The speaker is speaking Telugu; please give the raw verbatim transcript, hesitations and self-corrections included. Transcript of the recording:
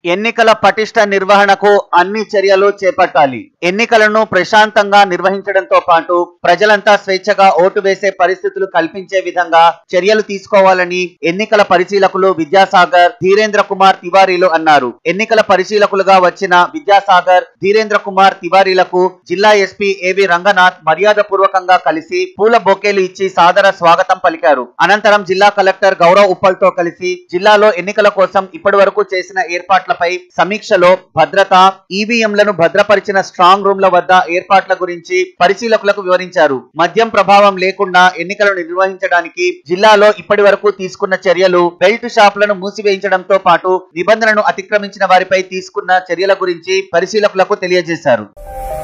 ఎన్నికల పటిష్ట నిర్వహణకు అన్ని చర్యలు చేపట్టాలి. ఎన్నికలను ప్రశాంతంగా నిర్వహించడంతో పాటు ప్రజలంతా స్వేచ్ఛగా ఓటు వేసే పరిస్థితులు కల్పించే విధంగా చర్యలు తీసుకోవాలని ఎన్నికల పరిశీలకులు విద్యాసాగర్, ధీరేంద్ర కుమార్ తివారీలు అన్నారు. ఎన్నికల పరిశీలకులుగా వచ్చిన విద్యాసాగర్, ధీరేంద్ర కుమార్ తివారీలకు జిల్లా ఎస్పీ ఏవి రంగనాథ్ మర్యాద పూర్వకంగా కలిసి పూల బొకేలు ఇచ్చి సాదర స్వాగతం పలికారు. అనంతరం జిల్లా కలెక్టర్ గౌరవ్ ఉప్పల్ తో కలిసి జిల్లాలో ఎన్నికల కోసం ఇప్పటి వరకు చేసిన ఏర్పాట్లపై సమీక్షలో భద్రత, ఈవీఎంలను భద్రపరిచిన స్ట్రాంగ్ రూమ్ల వద్ద ఏర్పాట్ల గురించి పరిశీలకులకు వివరించారు. మద్యం ప్రభావం లేకుండా ఎన్నికలను నిర్వహించడానికి జిల్లాలో ఇప్పటి వరకు తీసుకున్న చర్యలు, బెల్ట్ షాపులను మూసివేయించడంతో పాటు నిబంధనలను అతిక్రమించిన వారిపై తీసుకున్న చర్యల గురించి పరిశీలకులకు తెలియజేశారు.